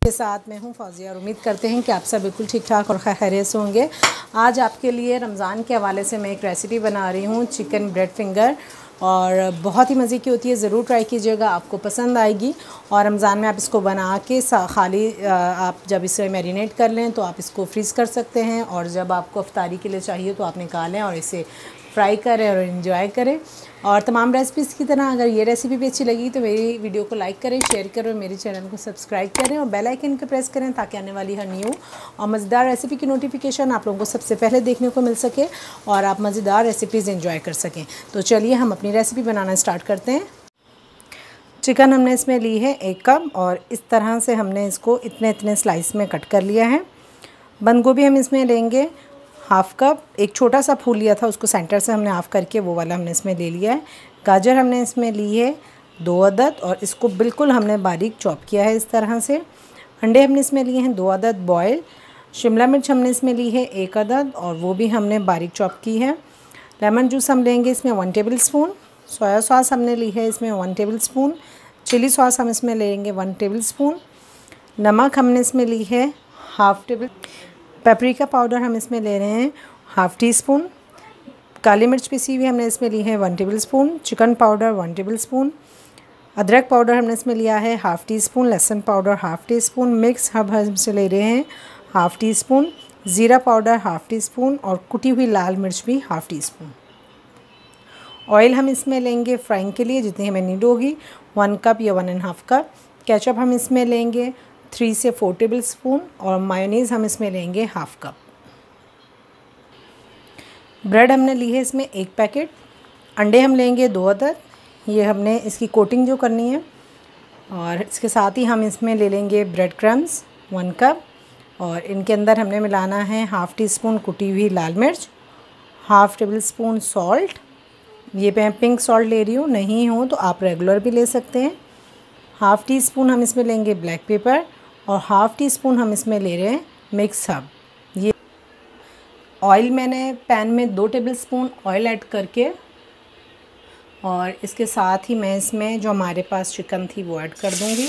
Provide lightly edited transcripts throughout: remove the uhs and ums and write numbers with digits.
के साथ मैं हूं फौजिया और उम्मीद करते हैं कि आप सब बिल्कुल ठीक ठाक और खैरियत से होंगे। आज आपके लिए रमज़ान के हवाले से मैं एक रेसिपी बना रही हूं, चिकन ब्रेड फिंगर, और बहुत ही मज़े की होती है। ज़रूर ट्राई कीजिएगा, आपको पसंद आएगी। और रमज़ान में आप इसको बना के खाली आप जब इसे मैरिनेट कर लें तो आप इसको फ्रीज़ कर सकते हैं, और जब आपको अफ्तारी के लिए चाहिए तो आप निकालें और इसे फ्राई करें और इन्जॉय करें। और तमाम रेसिपीज़ की तरह अगर ये रेसिपी भी अच्छी लगी तो मेरी वीडियो को लाइक करें, शेयर करें, मेरे चैनल को सब्सक्राइब करें और बेल आइकन को प्रेस करें ताकि आने वाली हर न्यू और मज़ेदार रेसिपी की नोटिफिकेशन आप लोगों को सबसे पहले देखने को मिल सके और आप मज़ेदार रेसिपीज़ एंजॉय कर सकें। तो चलिए हम अपनी रेसिपी बनाना स्टार्ट करते हैं। चिकन हमने इसमें ली है 1 कप, और इस तरह से हमने इसको इतने इतने स्लाइस में कट कर लिया है। बंद गोभी हम इसमें लेंगे 1/2 कप। एक छोटा सा फूल लिया था, उसको सेंटर से हमने ऑफ करके वो वाला हमने इसमें ले लिया है। गाजर हमने इसमें ली है 2 अदद, और इसको बिल्कुल हमने बारीक चॉप किया है इस तरह से। अंडे हमने इसमें लिए हैं 2 अदद बॉयल। शिमला मिर्च हमने इसमें ली है 1 अदद, और वो भी हमने बारीक चॉप की है। लेमन जूस हम लेंगे इसमें 1 टेबल स्पून। सोया सॉस हमने ली है इसमें 1 टेबल स्पून। चिली सॉस हम इसमें लेंगे 1 टेबल स्पून। नमक हमने इसमें ली है 1/2 टेबल। पेपरिका पाउडर हम इसमें ले रहे हैं 1/2 टी स्पून। काली मिर्च पिसी हुई हमने इसमें ली है 1 tablespoon. Chicken powder 1 tablespoon. अदरक पाउडर हमने इसमें लिया है 1/2 टी स्पून। लहसुन powder 1/2 teaspoon. Mix herb हम से ले रहे हैं 1/2 टी स्पून। ज़ीरा पाउडर 1/2 टी स्पून, और कुटी हुई लाल मिर्च भी 1/2 टी स्पून। ऑयल हम इसमें लेंगे फ्राइंग के लिए जितनी हमें नीड होगी, 1 कप या 1.5 कप। केचप हम इसमें लेंगे 3 से 4 टेबल स्पून, और मायोनीज़ हम इसमें लेंगे 1/2 कप। ब्रेड हमने ली है इसमें 1 पैकेट। अंडे हम लेंगे 2 अदद, ये हमने इसकी कोटिंग जो करनी है। और इसके साथ ही हम इसमें ले लेंगे ब्रेड क्रम्स 1 कप, और इनके अंदर हमने मिलाना है 1/2 टी स्पून कुटी हुई लाल मिर्च, 1/2 टेबल स्पून सॉल्ट। ये मैं पिंक सॉल्ट ले रही हूँ, नहीं हो तो आप रेगुलर भी ले सकते हैं। 1/2 टी स्पून हम इसमें लेंगे ब्लैक पेपर, और 1/2 टी स्पून हम इसमें ले रहे हैं मिक्स हर्ब। ये ऑयल मैंने पैन में 2 टेबल स्पून ऑयल ऐड करके, और इसके साथ ही मैं इसमें जो हमारे पास चिकन थी वो ऐड कर दूंगी,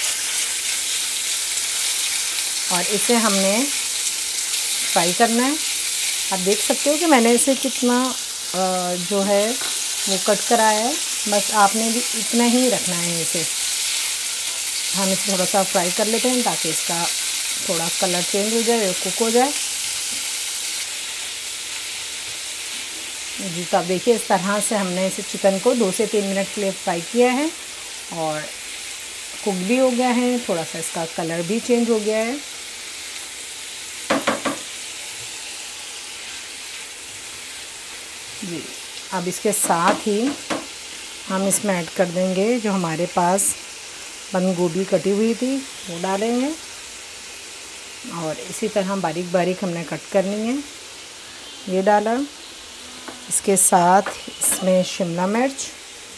और इसे हमने फ्राई करना है। आप देख सकते हो कि मैंने इसे कितना जो है वो कट कराया है, बस आपने भी इतना ही रखना है इसे। हम इसे थोड़ा सा फ्राई कर लेते हैं ताकि इसका थोड़ा कलर चेंज हो जाए और कुक हो जाए। जी, तो आप देखिए इस तरह से हमने इसे चिकन को 2 से 3 मिनट के लिए फ्राई किया है, और कुक भी हो गया है, थोड़ा सा इसका कलर भी चेंज हो गया है। जी, अब इसके साथ ही हम इसमें ऐड कर देंगे जो हमारे पास बंद गोभी कटी हुई थी वो डालेंगे, और इसी तरह बारीक बारीक हमने कट करनी है। ये डाला, इसके साथ इसमें शिमला मिर्च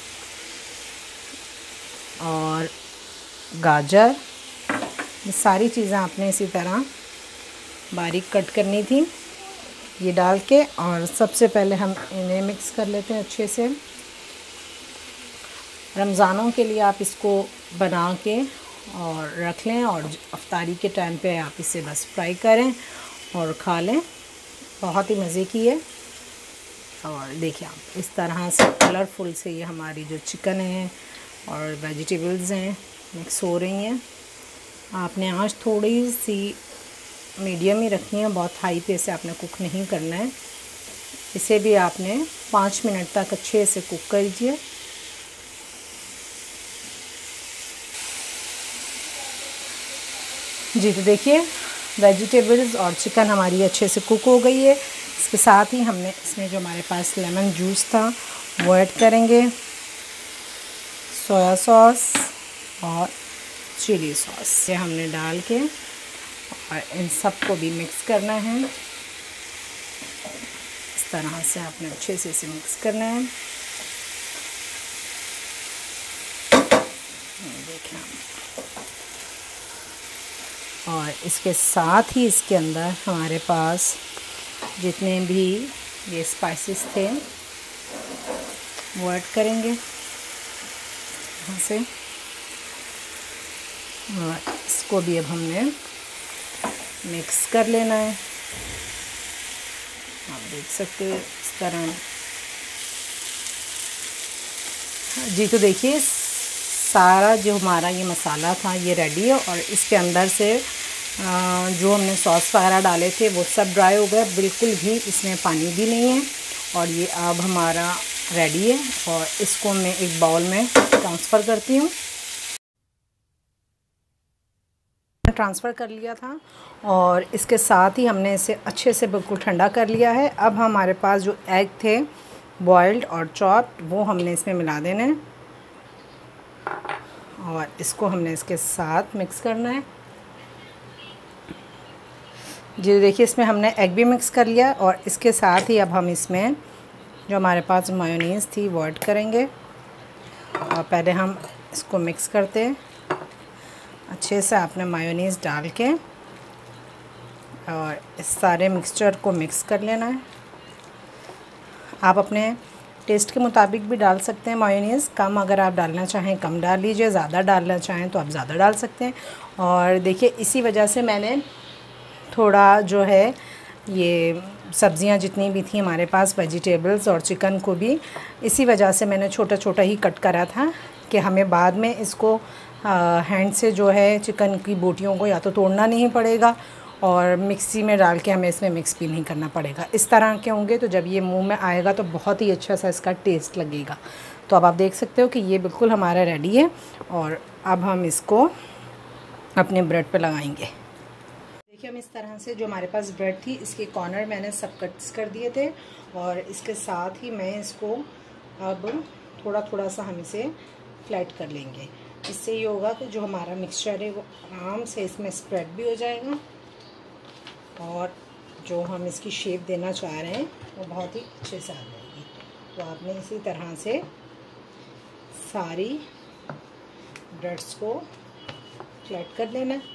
और गाजर, ये सारी चीज़ें आपने इसी तरह बारीक कट करनी थी। ये डाल के, और सबसे पहले हम इन्हें मिक्स कर लेते हैं अच्छे से। रमज़ानों के लिए आप इसको बना के और रख लें, और अफ्तारी के टाइम पे आप इसे बस फ्राई करें और खा लें। बहुत ही मज़े की है। और देखिए आप इस तरह से कलरफुल से ये हमारी जो चिकन है और वेजिटेबल्स हैं मिक्स हो रही हैं। आपने आंच थोड़ी सी मीडियम ही रखनी है, बहुत हाई पे से आपने कुक नहीं करना है। इसे भी आपने 5 मिनट तक अच्छे से कुक कीजिए। जी, तो देखिए वेजिटेबल्स और चिकन हमारी अच्छे से कुक हो गई है। इसके साथ ही हमने इसमें जो हमारे पास लेमन जूस था वो ऐड करेंगे, सोया सॉस और चिली सॉस ये हमने डाल के, और इन सब को भी मिक्स करना है। इस तरह से आपने अच्छे से इसे मिक्स करना है। देखना, और इसके साथ ही इसके अंदर हमारे पास जितने भी ये स्पाइसेस थे वो ऐड करेंगे यहाँ से। और इसको भी अब हमने मिक्स कर लेना है। आप देख सकते हो इस तरह। जी तो देखिए सारा जो हमारा ये मसाला था ये रेडी है और इसके अंदर से जो हमने सॉस वगैरह डाले थे वो सब ड्राई हो गए, बिल्कुल भी इसमें पानी भी नहीं है। और ये अब हमारा रेडी है और इसको मैं एक बाउल में ट्रांसफ़र करती हूँ। ट्रांसफ़र कर लिया था और इसके साथ ही हमने इसे अच्छे से बिल्कुल ठंडा कर लिया है। अब हमारे पास जो एग थे बॉइल्ड और चॉप्ड वो हमने इसमें मिला देने हैं और इसको हमने इसके साथ मिक्स करना है। जी देखिए इसमें हमने एग भी मिक्स कर लिया और इसके साथ ही अब हम इसमें जो हमारे पास मायोनीज़ थी वो ऐड करेंगे और पहले हम इसको मिक्स करते हैं अच्छे से। आपने मायोनीज़ डाल के और इस सारे मिक्सचर को मिक्स कर लेना है। आप अपने टेस्ट के मुताबिक भी डाल सकते हैं मायोनीज़, कम अगर आप डालना चाहें कम डाल लीजिए, ज़्यादा डालना चाहें तो आप ज़्यादा डाल सकते हैं। और देखिए इसी वजह से मैंने थोड़ा जो है ये सब्ज़ियां जितनी भी थी हमारे पास वेजिटेबल्स और चिकन को भी इसी वजह से मैंने छोटा छोटा ही कट करा था कि हमें बाद में इसको हैंड से जो है चिकन की बोटियों को या तो तोड़ना नहीं पड़ेगा और मिक्सी में डाल के हमें इसमें मिक्स भी नहीं करना पड़ेगा। इस तरह के होंगे तो जब ये मुंह में आएगा तो बहुत ही अच्छा सा इसका टेस्ट लगेगा। तो अब आप देख सकते हो कि ये बिल्कुल हमारा रेडी है और अब हम इसको अपने ब्रेड पे लगाएंगे। देखिए हम इस तरह से जो हमारे पास ब्रेड थी इसके कॉर्नर मैंने सब कट्स कर दिए थे और इसके साथ ही मैं इसको अब थोड़ा थोड़ा सा हम इसे फ्लैट कर लेंगे। इससे ये होगा कि जो हमारा मिक्सचर है वो आराम से इसमें स्प्रेड भी हो जाएगा और जो हम इसकी शेप देना चाह रहे हैं वो बहुत ही अच्छे से आ जाएगी। तो आपने इसी तरह से सारी ब्रेड्स को फ्लैट कर लेना है।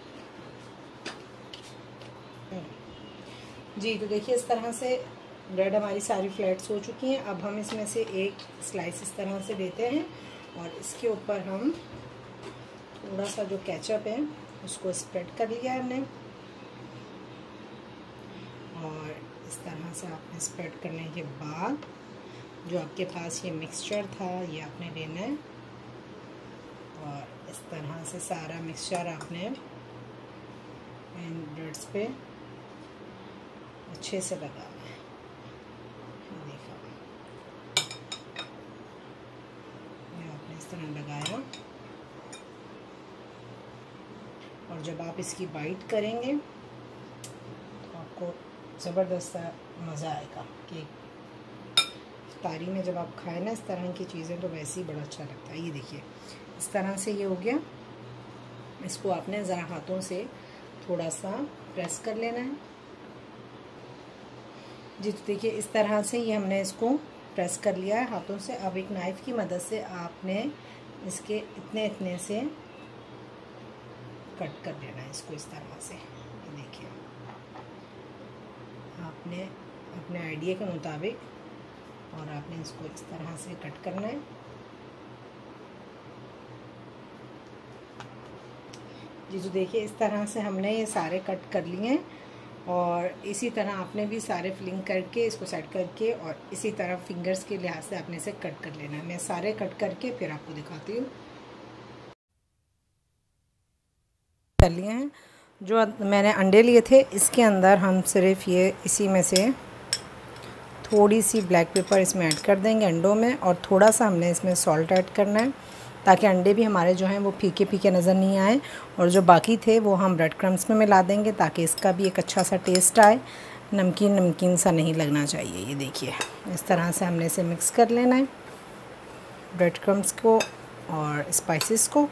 जी तो देखिए इस तरह से ब्रेड हमारी सारी फ्लैट्स हो चुकी हैं। अब हम इसमें से एक स्लाइस इस तरह से देते हैं और इसके ऊपर हम थोड़ा सा जो केचप है उसको स्प्रेड कर लिया है हमने और इस तरह से आपने स्प्रेड करने के बाद जो आपके पास ये मिक्सचर था ये आपने लेना है और इस तरह से सारा मिक्सचर आपने इन ब्रेड्स पे अच्छे से लगाना है। देखो ये आपने इस तरह लगाया और जब आप इसकी बाइट करेंगे तो आपको ज़बरदस्त मज़ा आएगा कि इफ्तारी में जब आप खाएं ना इस तरह की चीज़ें तो वैसे ही बड़ा अच्छा लगता है। ये देखिए इस तरह से ये हो गया। इसको आपने ज़रा हाथों से थोड़ा सा प्रेस कर लेना है। जी तो देखिए इस तरह से ये हमने इसको प्रेस कर लिया है हाथों से। अब एक नाइफ़ की मदद से आपने इसके इतने इतने से कट कर लेना है इसको इस तरह से। देखिए आपने अपने आइडिया के मुताबिक और आपने इसको इस तरह से कट करना है। जी तो देखिए इस तरह से हमने ये सारे कट कर लिए हैं और इसी तरह आपने भी सारे फिलिंग करके इसको सेट करके और इसी तरह फिंगर्स के लिहाज से आपने इसे कट कर लेना है। मैं सारे कट करके फिर आपको दिखाती हूँ। कर लिए हैं। जो मैंने अंडे लिए थे इसके अंदर हम सिर्फ ये इसी में से थोड़ी सी ब्लैक पेपर इसमें ऐड कर देंगे अंडों में और थोड़ा सा हमने इसमें सॉल्ट ऐड करना है ताकि अंडे भी हमारे जो हैं वो फीके फीके नज़र नहीं आए। और जो बाकी थे वो हम ब्रेड क्रम्स में मिला देंगे ताकि इसका भी एक अच्छा सा टेस्ट आए, नमकीन नमकीन सा नहीं लगना चाहिए। ये देखिए इस तरह से हमने इसे मिक्स कर लेना है ब्रेड क्रम्स को और स्पाइसेस को।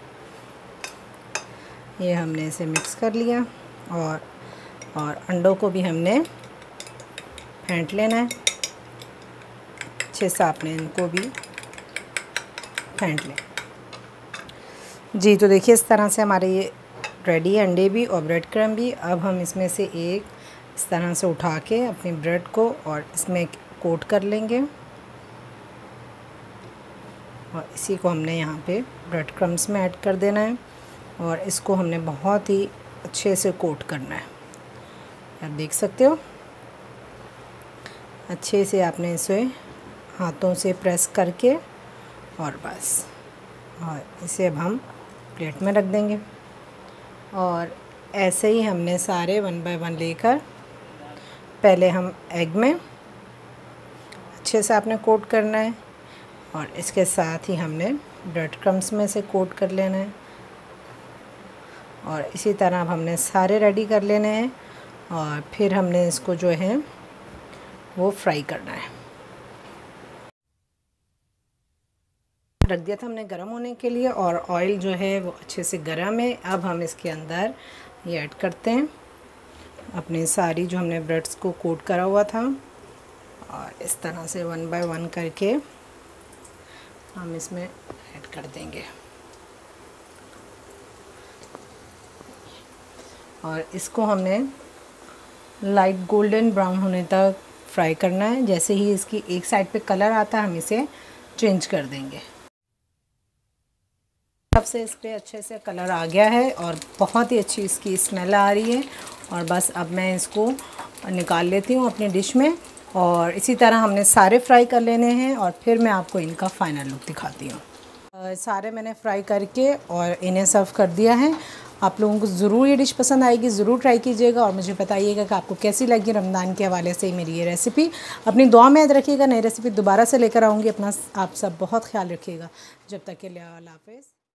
ये हमने इसे मिक्स कर लिया और अंडों को भी हमने फेंट लेना है अच्छे से। आपने इनको भी फेंट लें। जी तो देखिए इस तरह से हमारे ये रेडी है अंडे भी और ब्रेड क्रम्ब भी। अब हम इसमें से एक इस तरह से उठा के अपनी ब्रेड को और इसमें कोट कर लेंगे और इसी को हमने यहाँ पे ब्रेड क्रम्ब्स में ऐड कर देना है और इसको हमने बहुत ही अच्छे से कोट करना है। आप देख सकते हो, अच्छे से आपने इसे हाथों से प्रेस करके और बस, और इसे अब हम प्लेट में रख देंगे। और ऐसे ही हमने सारे 1 बाय 1 लेकर पहले हम एग में अच्छे से आपने कोट करना है और इसके साथ ही हमने ब्रेड क्रम्स में से कोट कर लेना है। और इसी तरह अब हमने सारे रेडी कर लेने हैं और फिर हमने इसको जो है वो फ्राई करना है। रख दिया था हमने गरम होने के लिए और ऑयल जो है वो अच्छे से गरम है। अब हम इसके अंदर ये ऐड करते हैं अपनी सारी जो हमने ब्रेड्स को कोट करा हुआ था, और इस तरह से 1 बाय 1 करके हम इसमें ऐड कर देंगे। और इसको हमने लाइट गोल्डन ब्राउन होने तक फ्राई करना है। जैसे ही इसकी एक साइड पे कलर आता है हम इसे चेंज कर देंगे। सबसे इस पर अच्छे से कलर आ गया है और बहुत ही अच्छी इसकी स्मेल आ रही है। और बस अब मैं इसको निकाल लेती हूँ अपनी डिश में। और इसी तरह हमने सारे फ्राई कर लेने हैं और फिर मैं आपको इनका फ़ाइनल लुक दिखाती हूँ। सारे मैंने फ्राई करके और इन्हें सर्व कर दिया है। आप लोगों को ज़रूर ये डिश पसंद आएगी, ज़रूर ट्राई कीजिएगा और मुझे बताइएगा कि आपको कैसी लगी रमज़ान के हवाले से मेरी ये रेसिपी। अपनी दुआ में याद रखिएगा, नई रेसिपी दोबारा से लेकर आऊँगी। अपना आप सब बहुत ख्याल रखिएगा। जब तक के लिए अल्लाह हाफ़िज़।